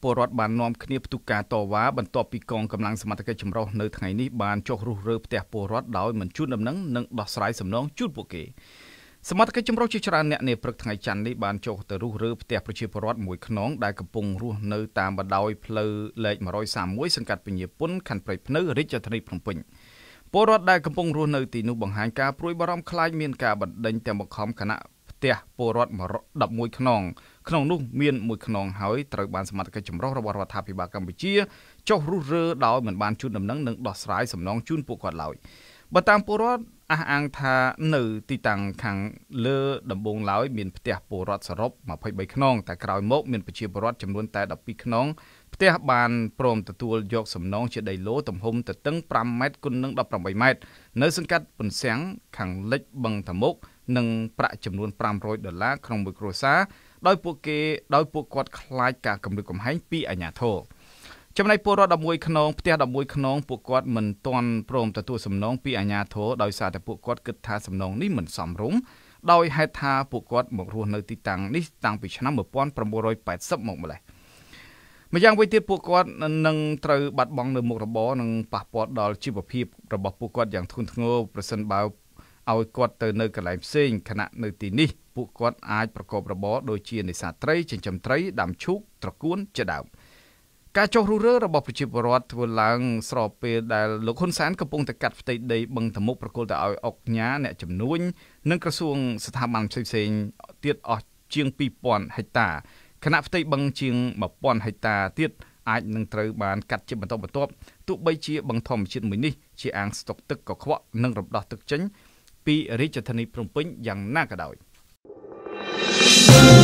ពលរដ្ឋបាននាំគ្នាផ្ទុះការតវ៉ាបន្ទាប់ពីកងកម្លាំងសមត្ថកិច្ចចម្រុះនៅថ្ងៃនេះបានចុះរុះរើផ្ទះពលរដ្ឋដោយមិនជូនដំណឹងនិងដោះស្រាយសំណងជូនពួកគេសមត្ថកិច្ចចម្រុះជាច្រើនអ្នកនាព្រឹកថ្ងៃច័ន្ទនេះបានចុះទៅរុះរើផ្ទះប្រជាពលរដ្ឋមួយខ្នងដែលកំពុងរស់នៅតាមបណ្ដោយផ្លូវលេខ131សង្កាត់ពញាពុនខណ្ឌព្រៃភ្នៅរាជធានីភ្នំពេញពលរដ្ឋដែលកំពុងរស់នៅទីនោះបង្ហាញការព្រួយបារម្ភខ្លាចមានការបណ្ដេញទាំងបង្ខំគណៈផ្ទះពលរដ្ឋ11ខ្នងក្នុងនោះមានមួយខ្នងហើយត្រូវបានសមត្ថកិច្ចចម្រុះរបស់រដ្ឋាភិបាលកម្ពុជាចុះរុះរើដោយមិនបានជូនដំណឹងនិងដោះស្រាយសំណងជូនពួកគាត់ឡើយបើតាមពលរដ្ឋអះអាងថានៅទីតាំងខាងលើដំបូងឡើយមានផ្ទះពលរដ្ឋសរុប23ខ្នងតែក្រោយមកមានប្រជាពលរដ្ឋចំនួនតែ12ខ្នងផ្ទះបានព្រមទទួលយកសំណងជាដីឡូទំហំទទឹង5ម៉ែត្រគុណនឹង18ម៉ែត្រនៅសង្កាត់ពុនសៀងខាងលិចបឹងតាមុកនិងប្រាក់ចំនួន$500ក្នុងមួយគ្រួសារដោយពួកគាត់ខ្លាចការគំរាមកំហែងពីអាជ្ញាធរចំណែកពលរដ្ឋ11ខ្នងផ្ទះ11ខ្នងពួកគាត់មិនទាន់ព្រមទទួលសំណងពីអាជ្ញាធរដោយសារតែពួកគាត់គិតថាសំណងនេះមិនសមរម្យដោយហេតុថាពួកគាត់មករស់នៅទីតាំងនេះតាំងពីឆ្នាំ1980មកម្ល៉េះម្យ៉ាងវិញទៀតពួកគាត់នឹងត្រូវបាត់បង់នៅមុខរបរនិងប៉ះពាល់ដល់ជីវភាពរបស់ពួកគាត់យ៉ាងធ្ងន់ធ្ងរប្រសិនបើឲ្យគាត់ទៅនៅកន្លែងផ្សេងខណៈនៅទីនេះពួកគាត់អាចប្រកបរបរដូចជានេសាទត្រីចិញ្ចឹមត្រីដាំឈូកត្រកួនជាដើមការចុះរុះរើរបស់ប្រជាពលរដ្ឋធ្វើឡើងស្របពេលដែលលោកហ៊ុនសែនកំពុងតែកាត់ផ្ទៃដីបឹងតាមុកប្រគល់ទៅឲ្យអុកញ៉ាអ្នកជំនួញនិងក្រសួងស្ថាប័នផ្សេងៗទៀតអស់ជាង2000ហិកតាខណៈផ្ទៃបឹងជាង1000ហិកតាទៀតអាចនឹងត្រូវបានកាត់ជាបន្តបន្ទាប់ទោះបីជាបឹងធម្មជាតិមួយនេះជាអាងស្តុកទឹកកខ្វក់និងរំដោះទឹកចេញពីរាជធានីភ្នំពេញយ៉ាងណាក៏ដោយ